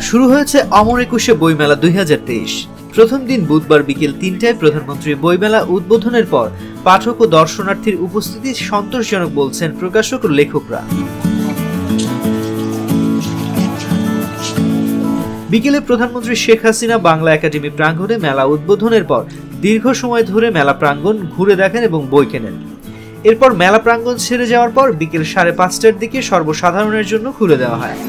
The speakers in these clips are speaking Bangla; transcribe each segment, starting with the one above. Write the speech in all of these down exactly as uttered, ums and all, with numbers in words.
শুরু হয়েছে অমর একুশে বইমেলা দুই হাজার তেইশ। প্রথম দিন বুধবার বিকেল তিনটায় প্রধানমন্ত্রী বইমেলা উদ্বোধনের পর পাঠক ও দর্শনার্থীর উপস্থিতি সন্তোষজনক বলছেন প্রকাশক ও লেখকরা। বিকেলে প্রধানমন্ত্রী শেখ হাসিনা বাংলা একাডেমি প্রাঙ্গণে মেলা উদ্বোধনের পর দীর্ঘ সময় ধরে মেলা প্রাঙ্গণ ঘুরে দেখেন এবং বই কেনেন। এরপর মেলা প্রাঙ্গণ ছেড়ে যাওয়ার পর বিকেল সাড়ে পাঁচটার দিকে সর্বসাধারণের জন্য খুলে দেওয়া হয়।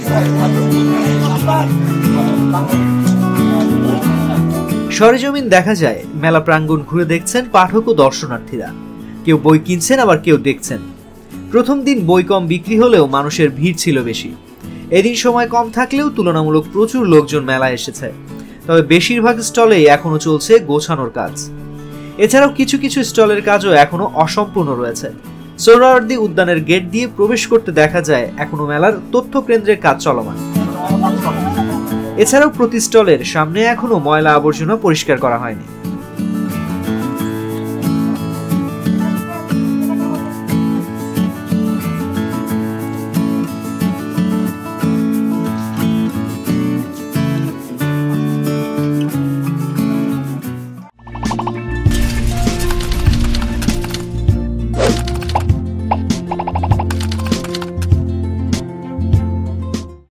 সরেজমিন দেখা যায় মেলা প্রাঙ্গণ ঘুরে দেখছেন পাঠক ও দর্শনার্থীরা। কেউ বই কিনছেন, আবার কেউ দেখছেন। প্রথম দিন বই কম বিক্রি হলেও মানুষের ভিড় ছিল বেশি। এদিন সময় কম থাকলেও তুলনামূলক প্রচুর লোকজন মেলায় এসেছে। তবে বেশিরভাগ স্টলেই এখনো চলছে গোছানোর কাজ। এছাড়াও কিছু কিছু স্টলের কাজও এখনো অসম্পূর্ণ রয়েছে। সোহরাওয়ার্দী উদ্যানের গেট দিয়ে প্রবেশ করতে দেখা যায় এখনো মেলার তথ্য কেন্দ্রের কাজ চলমান। এছাড়াও প্রতি স্টলের সামনে এখনো ময়লা আবর্জনা পরিষ্কার করা হয়নি।